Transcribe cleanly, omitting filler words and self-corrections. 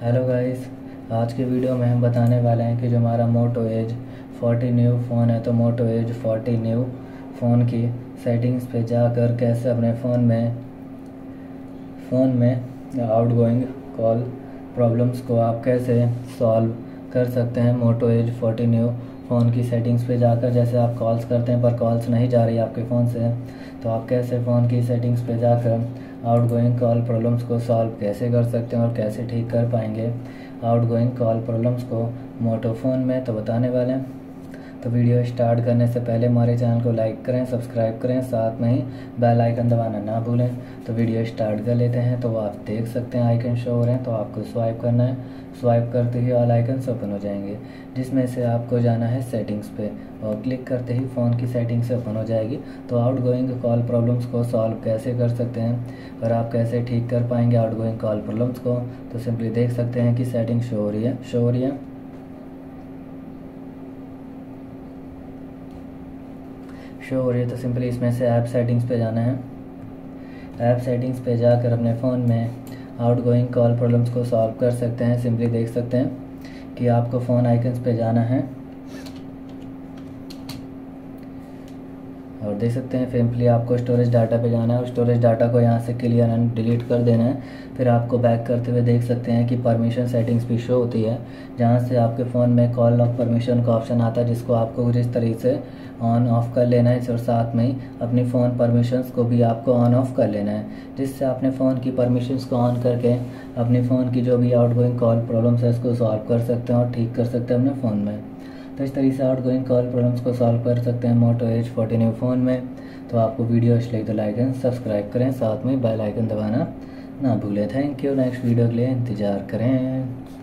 Hello guys, आज के video में हम बताने वाले हैं कि जो हमारा मोटो एज 40 न्यू फ़ोन है तो मोटो एज 40 न्यू फ़ोन की सेटिंग्स पे जाकर कैसे अपने फ़ोन में आउटगोइंग कॉल प्रॉब्लम्स को आप कैसे सॉल्व कर सकते हैं। मोटो एज 40 न्यू फ़ोन की सेटिंग्स पे जाकर जैसे आप कॉल्स करते हैं पर कॉल्स नहीं जा रही आपके फ़ोन से, तो आप कैसे फ़ोन की सेटिंग्स पे जाकर आउटगोइंग कॉल प्रॉब्लम्स को सॉल्व कैसे कर सकते हैं और कैसे ठीक कर पाएंगे आउटगोइंग कॉल प्रॉब्लम्स को मोटो फ़ोन में, तो बताने वाले हैं। तो वीडियो स्टार्ट करने से पहले हमारे चैनल को लाइक करें, सब्सक्राइब करें, साथ में ही बेल आइकन दबाना ना भूलें। तो वीडियो स्टार्ट कर लेते हैं। तो आप देख सकते हैं आइकन शो हो रहे हैं, तो आपको स्वाइप करना है। स्वाइप करते ही ऑल आइकन्स ओपन हो जाएंगे, जिसमें से आपको जाना है सेटिंग्स पे और क्लिक करते ही फ़ोन की सेटिंग्स ओपन हो जाएगी। तो आउटगोइंग कॉल प्रॉब्लम्स को सॉल्व कैसे कर सकते हैं और आप कैसे ठीक कर पाएंगे आउटगोइंग कॉल प्रॉब्लम्स को, तो सिंपली देख सकते हैं कि सेटिंग शो हो रही है। तो सिंपली इसमें से ऐप सेटिंग्स पे जाना है। ऐप सेटिंग्स पे जाकर अपने फ़ोन में आउटगोइंग कॉल प्रॉब्लम्स को सॉल्व कर सकते हैं। सिंपली देख सकते हैं कि आपको फ़ोन आइकन्स पे जाना है और देख सकते हैं सिंपली आपको स्टोरेज डाटा पे जाना है और स्टोरेज डाटा को यहाँ से क्लियर एंड डिलीट कर देना है। फिर आपको बैक करते हुए देख सकते हैं कि परमिशन सेटिंग्स भी शो होती है, जहाँ से आपके फ़ोन में कॉल लॉक परमिशन का ऑप्शन आता है, जिसको आपको कुछ इस तरीके से ऑन ऑफ कर लेना है और साथ में ही अपनी फ़ोन परमिशंस को भी आपको ऑन ऑफ कर लेना है, जिससे अपने फ़ोन की परमिशंस को ऑन करके अपनी फ़ोन की जो भी आउटगोइंग कॉल प्रॉब्लम्स है इसको सॉल्व कर सकते हैं और ठीक कर सकते हैं अपने फ़ोन में। तो इस तरीके से आउटगोइंग कॉल प्रॉब्लम्स को सॉल्व कर सकते हैं मोटो एज 40 न्यू फ़ोन में। तो आपको वीडियो अच्छी लगी तो लाइक एंड सब्सक्राइब करें, साथ में बेल आइकन दबाना ना भूलें। Thank you. नेक्स्ट वीडियो के लिए इंतज़ार करें।